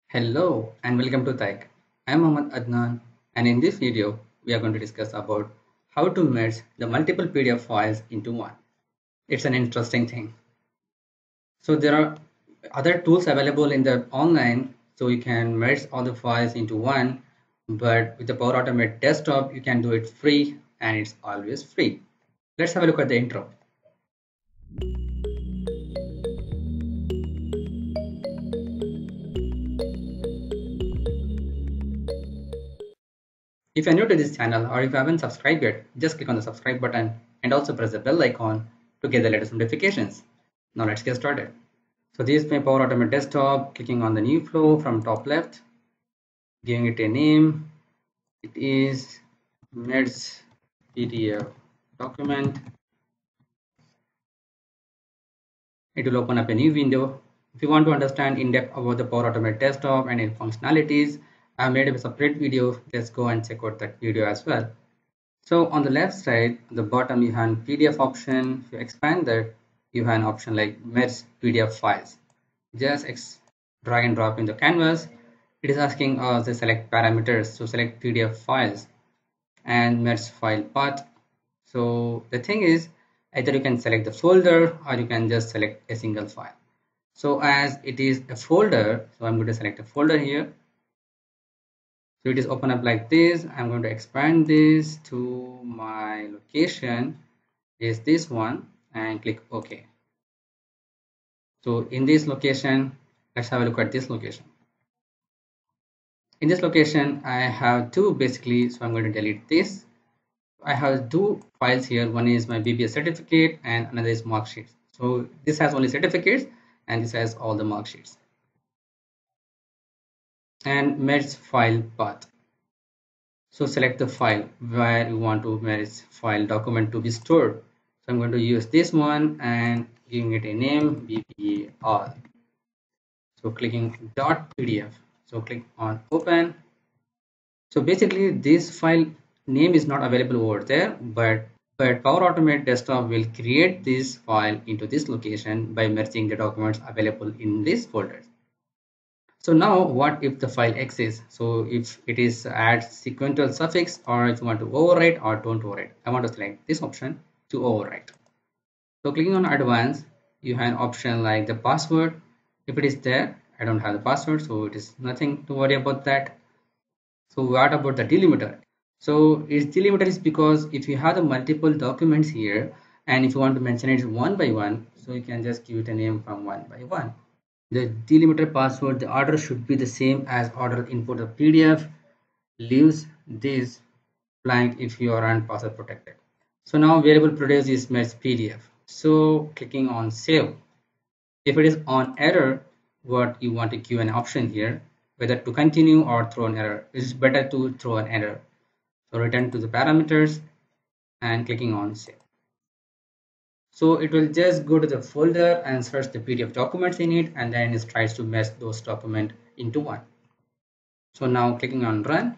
Hello and welcome to Tech. I'm Mohammad Adnan, and in this video we are going to discuss about how to merge the multiple PDF files into one. It's an interesting thing. So there are other tools available in the online so you can merge all the files into one, but with the Power Automate desktop you can do it free and it's always free. Let's have a look at the intro. If you're new to this channel or if you haven't subscribed yet, just click on the subscribe button and also press the bell icon to get the latest notifications. Now let's get started. So this is my Power Automate desktop, clicking on the new flow from top left, giving it a name. It is merge PDF document. It will open up a new window. If you want to understand in depth about the Power Automate desktop and its functionalities, I have made a separate video. Let's go and check out that video as well. So on the left side, the bottom you have PDF option. If you expand that, you have an option like merge PDF files. Just drag and drop in the canvas. It is asking us to select parameters. So select PDF files and merge file path. So the thing is, either you can select the folder or you can just select a single file. So as it is a folder, so I'm going to select a folder here. So it is open up like this. I'm going to expand this to my location is this one and click OK. So in this location, let's have a look at this location. In this location, I have two basically, so I'm going to delete this. I have two files here. One is my BBA certificate and another is mark sheets. So this has only certificates and this has all the mark sheets. And merge file path. So select the file where you want to merge file document to be stored. So I'm going to use this one and giving it a name BBA all. So clicking .pdf. So click on open. So basically this file name is not available over there, but Power Automate desktop will create this file into this location by merging the documents available in this folder. So now what if the file exists? So if it is add sequential suffix or if you want to overwrite or don't overwrite, I want to select this option to overwrite. So clicking on advanced, you have an option like the password. If it is there, I don't have the password, so it is nothing to worry about that. So what about the delimiter? So its delimiter is because if you have the multiple documents here and if you want to mention it one by one, so you can just give it a name from one by one. The delimiter password, the order should be the same as order input of PDF. Leaves this blank if you are on password protected. So now variable produced is merge PDF. So clicking on save. If it is on error, what you want to give an option here, whether to continue or throw an error. It is better to throw an error. So return to the parameters and clicking on save. So it will just go to the folder and search the PDF documents in it and then it tries to merge those documents into one. So now clicking on run.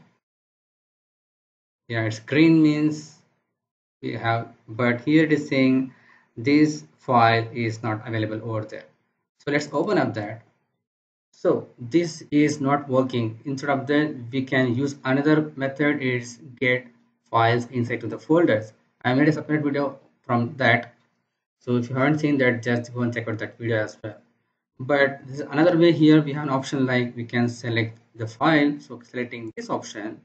Yeah, it's green means we have, but here it is saying this file is not available over there. So let's open up that. So this is not working. Instead of that, we can use another method is get files inside to the folders. I made a separate video from that. So if you haven't seen that, just go and check out that video as well. But this is another way here. We have an option like we can select the file. So selecting this option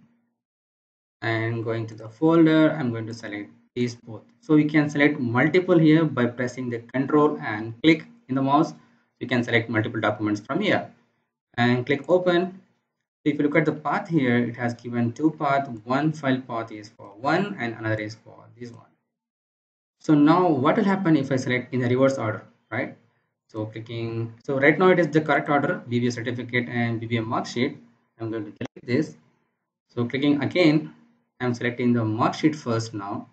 and going to the folder, I'm going to select these both. So you can select multiple here by pressing the control and click in the mouse. You can select multiple documents from here and click open. If you look at the path here, it has given two paths. One file path is for one and another is for this one. So now what will happen if I select in the reverse order, right? So clicking, so right now it is the correct order, BBA certificate and BBA mark sheet. I'm going to delete this. So clicking again, I'm selecting the mark sheet first now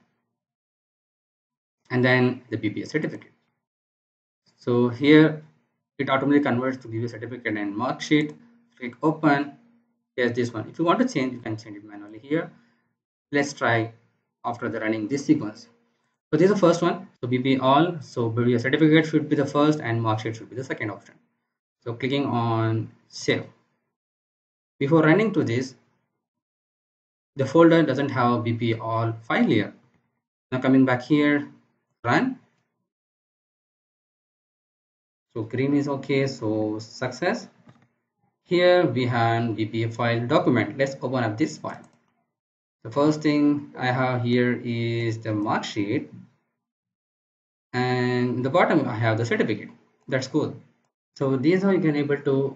and then the BBA certificate. So here it automatically converts to BBA certificate and mark sheet. Click open. Here's this one. If you want to change, you can change it manually here. Let's try after the running this sequence. So this is the first one. So BBA all. So BBA certificate should be the first and mark sheet should be the second option. So clicking on save. Before running to this, the folder doesn't have BP all file here. Now coming back here, run. So green is okay, so success. Here we have BP file document. Let's open up this file. The first thing I have here is the mark sheet, and in the bottom I have the certificate. That's cool. So these are you can able to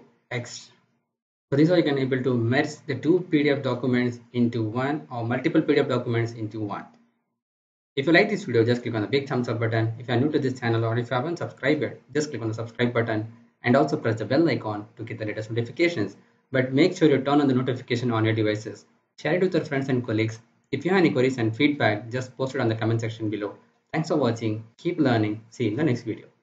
merge the two PDF documents into one or multiple PDF documents into one. If you like this video, just click on the big thumbs up button. If you are new to this channel or if you haven't subscribed yet, just click on the subscribe button and also press the bell icon to get the latest notifications. But make sure you turn on the notification on your devices. Share it with your friends and colleagues. If you have any queries and feedback, just post it on the comment section below. Thanks for watching. Keep learning. See you in the next video.